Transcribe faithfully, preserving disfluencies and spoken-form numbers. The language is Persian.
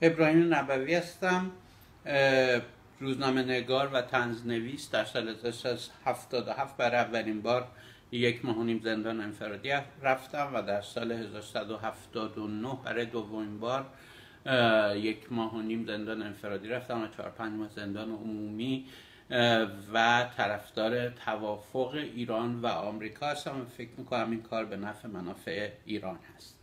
ابراهیم نبوی هستم، روزنامه نگار و طنزنویس. در سال هزار و سیصد و هفتاد و هفت برای اولین بار یک ماه و نیم زندان انفرادی رفتم و در سال هزار و سیصد و هفتاد و نه برای دومین بار یک ماه و نیم زندان انفرادی رفتم و چهار پنج ماه زندان عمومی و طرفدار توافق ایران و آمریکا هستم و فکر میکنم این کار به نفع منافع ایران هست.